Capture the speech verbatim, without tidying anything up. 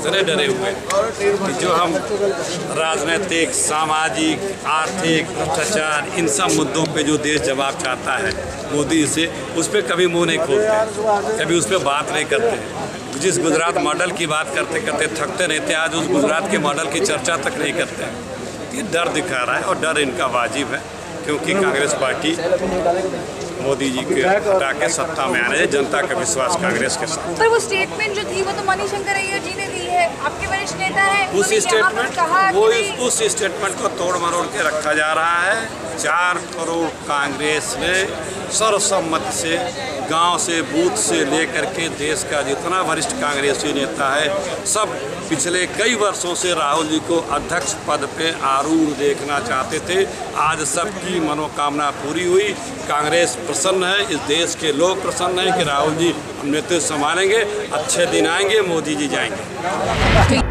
इतने डरे हुए हैं कि जो हम राजनीतिक, सामाजिक, आर्थिक, भ्रष्टाचार, इन सब मुद्दों पे जो देश जवाब चाहता है मोदी से, उस पर कभी मुंह नहीं खोलते, कभी उस पर बात नहीं करते। जिस गुजरात मॉडल की बात करते करते थकते नहीं थे, आज उस गुजरात के मॉडल की चर्चा तक नहीं करते। ये डर दिखा रहा है और डर इनका वाजिब है, क्योंकि कांग्रेस पार्टी मोदी जी के हटा के सत्ता में आने, जनता का विश्वास कांग्रेस के साथ। पर वो स्टेटमेंट जो थी वो तो मनीशंकर अय्यर जी ने दी है, आपके वरिष्ठ नेता हैं, उस स्टेटमेंट वो उस स्टेटमेंट को तोड़ मरोड़ के रखा जा रहा है। चार करोड़ कांग्रेस ने सर्वसम्मति से गांव से बूथ से लेकर के देश का जितना वरिष्ठ कांग्रेसी नेता है, सब पिछले कई वर्षों से राहुल जी को अध्यक्ष पद पे आरूढ़ देखना चाहते थे। आज सबकी मनोकामना पूरी हुई। कांग्रेस प्रसन्न है, इस देश के लोग प्रसन्न हैं कि राहुल जी नेतृत्व संभालेंगे, अच्छे दिन आएंगे, मोदी जी जाएंगे।